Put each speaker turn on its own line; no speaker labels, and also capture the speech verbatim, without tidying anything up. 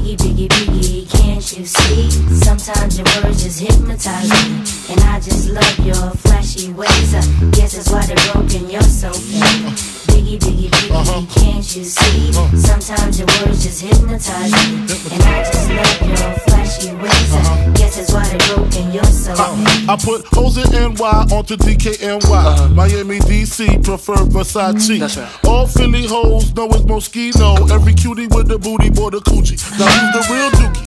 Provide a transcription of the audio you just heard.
Biggie, biggie, biggie, can't you see? Sometimes your words just hypnotize me, and I just love your flashy ways. I guess that's why they're broken, you're so fake. Biggie, biggie, biggie, uh-huh. can't you see? Uh-huh. Sometimes your words just hypnotize me, and I just love your flashy ways. Uh-huh. Guess that's why they're broken, you're so fake.
I, I put hoes in N Y onto D K N Y. Uh-huh. Miami, D C, prefer Versace.
That's right.
All Philly hoes know it's Moschino. Every cutie with the booty, boy, the coochie. Now who's the real dookie?